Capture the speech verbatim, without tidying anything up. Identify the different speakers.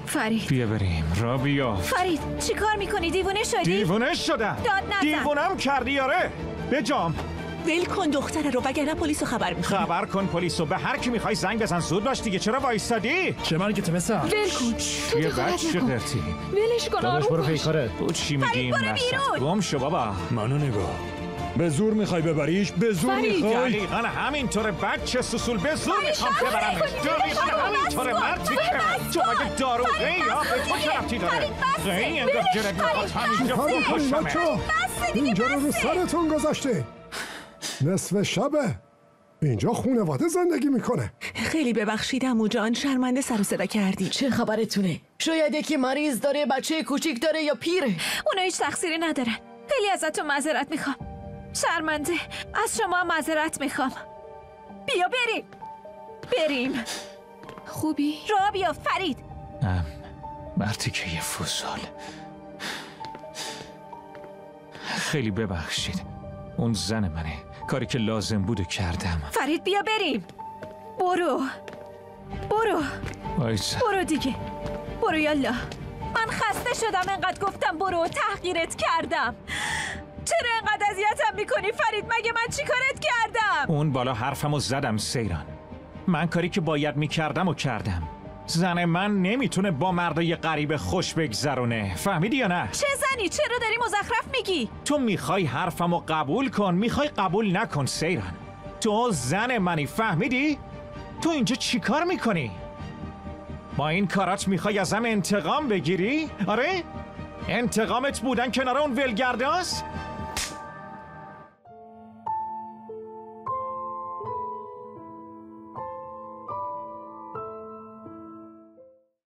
Speaker 1: فرید
Speaker 2: بیا بریم رابیا.
Speaker 1: فرید چی کار میکنی؟ دیوونه شدی؟
Speaker 2: دیوونه شدم.
Speaker 1: داد نزن.
Speaker 2: دیوونم کردی آره. بجام.
Speaker 3: ول کن دختره رو وگرنه پلیس رو خبر میکنم.
Speaker 2: خبر کن پلیس رو. به هر کی میخوای زنگ بزن. زود باش دیگه. چرا وایسادی؟
Speaker 4: چه من که تمسم.
Speaker 1: ول کن. تو
Speaker 2: یه
Speaker 1: دخالت
Speaker 2: بچه
Speaker 1: نکن.
Speaker 2: قرتی.
Speaker 1: ولش کن
Speaker 4: داداش برو پیکاره.
Speaker 2: تو چی میگی این
Speaker 1: برو بیرون.
Speaker 2: گم شو بابا.
Speaker 4: منو نگاه. به زور میخوای ببریش؟ به زور میخوای؟
Speaker 2: دقیقا همینطوره بچه سوسول. به زور میخوام ببرمش. دقیقا همینطوره مردی که تو مگه داروغه یا به تو چه ربطی داره؟ غیری انگار جرد میخواد همینجا بکشمه.
Speaker 5: اینجا رو رو سرتون گذاشته. نصف شبه. اینجا خونواده زندگی میکنه.
Speaker 3: خیلی ببخشید عمو جان، شرمنده سر و صدا کردی.
Speaker 6: چه خبرتونه؟ شاید یکی مریض داره، بچه کوچیک داره یا پیره.
Speaker 1: اونا هیچ تقصیری ندارن. خیلی ازتون معذرت میخوام. شرمنده. از شما معذرت میخوام. بیا بریم. بریم. خوبی؟ رابیا فرید.
Speaker 2: ام مرتی که یه فوزال. خیلی ببخشید. اون زن منه. کاری که لازم بوده کردم.
Speaker 1: فرید بیا بریم. برو. برو.
Speaker 2: وایسا.
Speaker 1: برو دیگه. برو یالا. من خسته شدم انقدر گفتم برو و تحقیرت کردم. چرا انقدر اذیتم میکنی فرید؟ مگه من چی کارت کردم؟
Speaker 2: اون بالا حرفمو زدم سیران. من کاری که باید میکردم و کردم. زن من نمیتونه با مردای غریب خوش بگذرونه. فهمیدی یا نه؟
Speaker 1: چه زنی؟ چرا داری مزخرف میگی؟
Speaker 2: تو میخوای حرفمو قبول کن، میخوای قبول نکن سیران. تو زن منی، فهمیدی؟ تو اینجا چی کار میکنی؟ با این کارات میخوای ازم انتقام بگیری؟ آره؟ انتقامت بودن کنار اون ولگرداست؟